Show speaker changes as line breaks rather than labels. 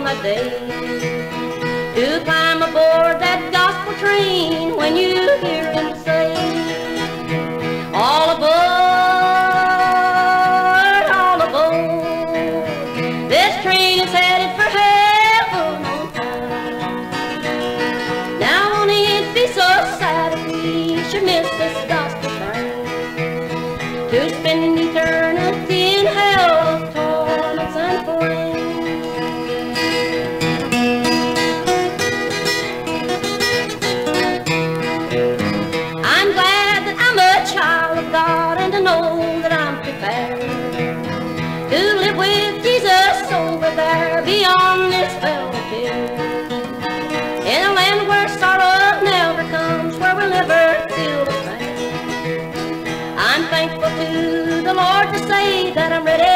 a day to climb aboard that gospel train when you hear him say, all aboard, this train is headed for heaven on time. Now won't it be so sad if we should miss this gospel train to spend eternity in hell of torments and flame. I'm glad that I'm a child of God and to know that I'm prepared to live with Jesus over there beyond this velvet hill, in a land where sorrow never comes, where we'll never feel the pain. I'm thankful to the Lord to say that I'm ready